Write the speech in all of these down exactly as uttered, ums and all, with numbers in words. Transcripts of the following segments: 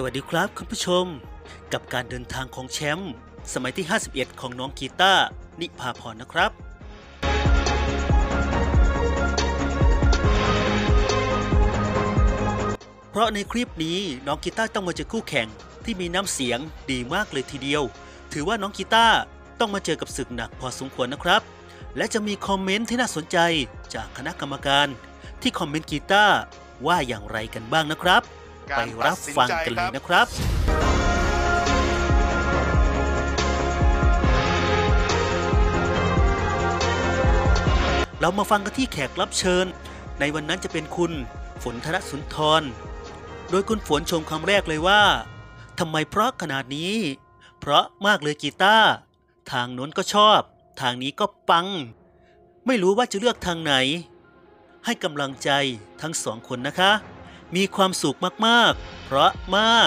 วัสดีครับคุณผู้ชมกับการเดินทางของแชมป์สมัยที่ห้าสิบเอ็ดของน้องกีตาร์นิพาพรนะครับเพราะในคลิปนี้น้องกีตาร์ต้องมาเจอคู่แข่งที่มีน้ำเสียงดีมากเลยทีเดียวถือว่าน้องกีตาร์ต้องมาเจอกับศึกหนักพอสมควรนะครับและจะมีคอมเมนต์ที่น่าสนใจจากคณะกรรมการที่คอมเมนต์กีตาร์ว่าอย่างไรกันบ้างนะครับไปรับฟังกันเลยนะครับเรามาฟังกันที่แขกรับเชิญในวันนั้นจะเป็นคุณฝนธนสุนทรโดยคุณฝนชมคำแรกเลยว่าทำไมเพราะขนาดนี้เพราะมากเลยกีตาร์ทางโน้นก็ชอบทางนี้ก็ปังไม่รู้ว่าจะเลือกทางไหนให้กำลังใจทั้งสองคนนะคะมีความสุขมากๆเพราะมาก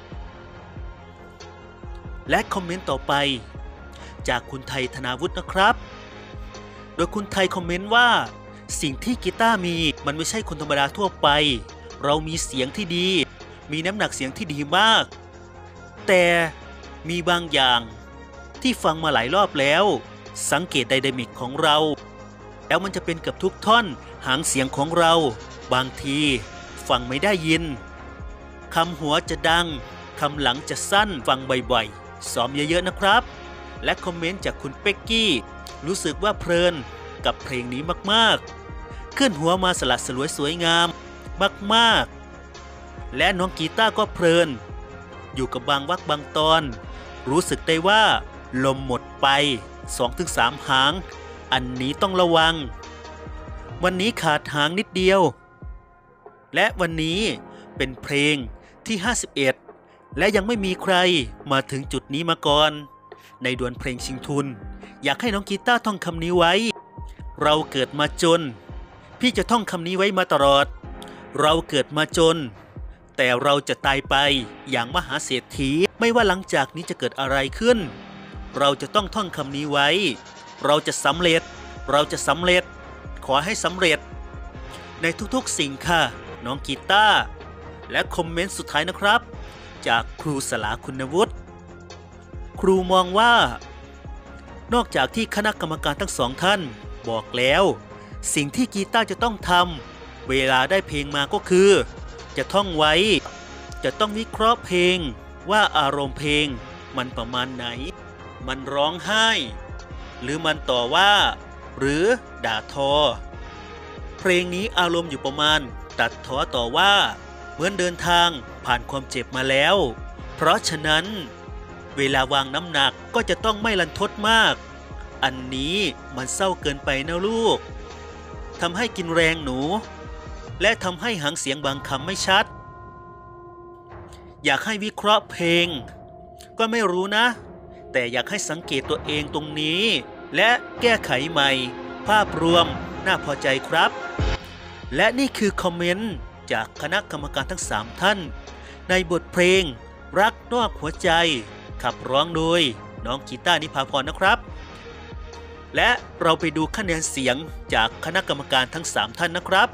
และคอมเมนต์ต่อไปจากคุณไทยธนาวุฒินะครับโดยคุณไทยคอมเมนต์ว่าสิ่งที่กีตาร์มีมันไม่ใช่คนธรรมดาทั่วไปเรามีเสียงที่ดีมีน้ำหนักเสียงที่ดีมากแต่มีบางอย่างที่ฟังมาหลายรอบแล้วสังเกตไดนามิกของเราแล้วมันจะเป็นเกือบทุกท่อนหางเสียงของเราบางทีฟังไม่ได้ยินคำหัวจะดังคำหลังจะสั้นฟังบ่อยๆซ้อมเยอะๆนะครับและคอมเมนต์จากคุณเป็กกี้รู้สึกว่าเพลินกับเพลงนี้มากๆขึ้นหัวมาสลัดสลวยสวยงามมากๆและน้องกีตาร์ก็เพลินอยู่กับบางวรรคบางตอนรู้สึกได้ว่าลมหมดไป สองถึงสาม หางอันนี้ต้องระวังวันนี้ขาดหางนิดเดียวและวันนี้เป็นเพลงที่ห้าสิบเอ็ดและยังไม่มีใครมาถึงจุดนี้มาก่อนในดวลเพลงชิงทุนอยากให้น้องกีตาร์ท่องคำนี้ไว้เราเกิดมาจนพี่จะท่องคำนี้ไว้มาตลอดเราเกิดมาจนแต่เราจะตายไปอย่างมหาเศรษฐีไม่ว่าหลังจากนี้จะเกิดอะไรขึ้นเราจะต้องท่องคำนี้ไว้เราจะสำเร็จเราจะสำเร็จขอให้สำเร็จในทุกๆสิ่งค่ะน้องกีตาร์และคอมเมนต์สุดท้ายนะครับจากครูสลาคุณวุฒิครูมองว่านอกจากที่คณะกรรมการทั้งสองท่านบอกแล้วสิ่งที่กีตาร์จะต้องทำเวลาได้เพลงมาก็คือจะท่องไว้จะต้องวิเคราะห์เพลงว่าอารมณ์เพลงมันประมาณไหนมันร้องไห้หรือมันต่อว่าหรือด่าทอเพลงนี้อารมณ์อยู่ประมาณตัดท้อต่อว่าเหมือนเดินทางผ่านความเจ็บมาแล้วเพราะฉะนั้นเวลาวางน้ำหนักก็จะต้องไม่รันทดมากอันนี้มันเศร้าเกินไปนะลูกทำให้กินแรงหนูและทำให้หางเสียงบางคำไม่ชัดอยากให้วิเคราะห์เพลงก็ไม่รู้นะแต่อยากให้สังเกตตัวเองตรงนี้และแก้ไขใหม่ภาพรวมน่าพอใจครับและนี่คือคอมเมนต์จากคณะกรรมการทั้งสามท่านในบทเพลงรักนอกหัวใจขับร้องโดยน้องกีตาร์นิพาพรนะครับและเราไปดูคะแนนเสียงจากคณะกรรมการทั้งสามท่านนะครับ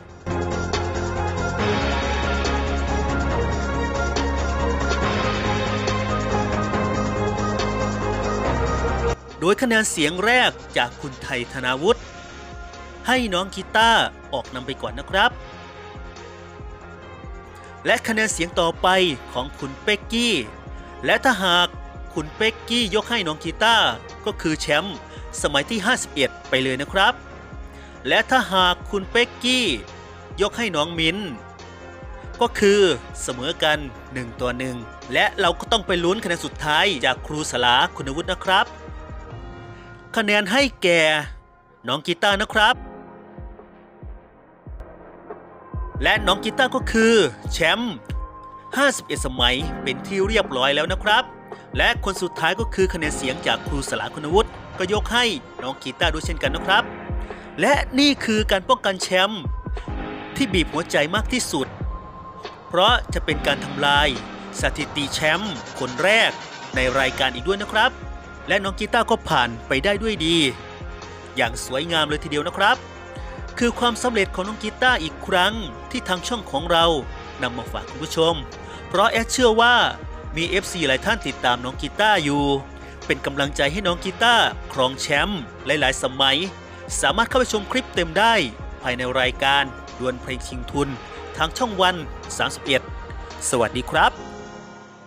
โดยคะแนนเสียงแรกจากคุณไทยธนาวุฒิให้น้องกีตาร์ออกนำไปก่อนนะครับและคะแนนเสียงต่อไปของคุณเป็กกี้และถ้าหากคุณเป็กกี้ยกให้น้องกีตาร์ก็คือแชมป์สมัยที่ห้าสิบเอ็ดไปเลยนะครับและถ้าหากคุณเป็กกี้ยกให้น้องมิ้นก็คือเสมอกันหนึ่งต่อหนึ่งและเราก็ต้องไปลุ้นคะแนนสุดท้ายจากครูสลาคุณวุฒินะครับคะแนนให้แก่น้องกีตาร์นะครับและน้องกีตาร์ก็คือแชมป์ห้าสิบเอ็ดสมัยเป็นที่เรียบร้อยแล้วนะครับและคนสุดท้ายก็คือคะแนนเสียงจากครูสลาคุณวุฒิก็ยกให้น้องกีตาร์ด้วยเช่นกันนะครับและนี่คือการป้องกันแชมป์ที่บีบหัวใจมากที่สุดเพราะจะเป็นการทำลายสถิติแชมป์คนแรกในรายการอีกด้วยนะครับและน้องกีตาร์ก็ผ่านไปได้ด้วยดีอย่างสวยงามเลยทีเดียวนะครับคือความสำเร็จของน้องกีตาร์อีกครั้งที่ทางช่องของเรานำมาฝากคุณผู้ชมเพราะแอดเชื่อว่ามี เอฟ ซี หลายท่านติดตามน้องกีตาร์อยู่เป็นกำลังใจให้น้องกีตาร์ครองแชมป์หลายๆสมัยสามารถเข้าไปชมคลิปเต็มได้ภายในรายการดวลเพลงชิงทุนทางช่องวันสามสิบเอ็ดสวัสดีครับ